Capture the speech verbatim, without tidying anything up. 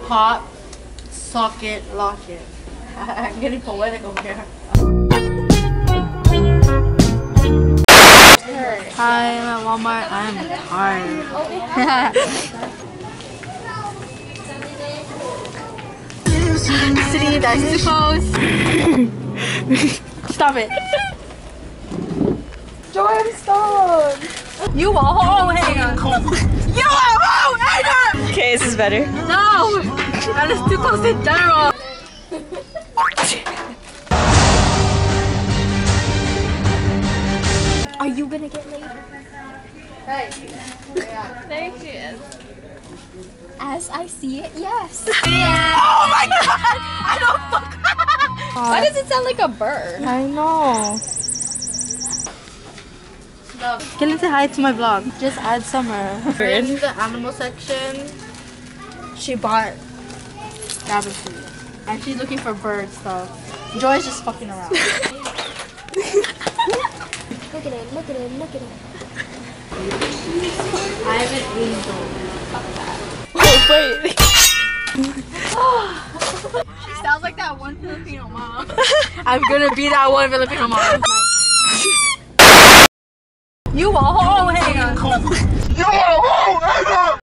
Pop, socket, lock it. I'm getting poetic over here. Hi, I'm at Walmart. I'm tired. City bicycles. Stop it. Joy, stop. You a hoe hater. You a hoe hater. Okay, this is better. No, that is too close to general. Are you gonna get laid? Hey. There she is. As I see it, yes. Yeah. Oh my god! I don't fuck. Why does it sound like a bird? I know. Can you say hi to my vlog? Just add summer. We're in the animal section. She bought rabbit food. And she's looking for bird stuff. Joy's just fucking around. Look at him, look at him, look at him. I have an angel. Oh, wait. She sounds like that one Filipino mom. I'm gonna be that one Filipino mom. You a hoe hater. You a hoe hater.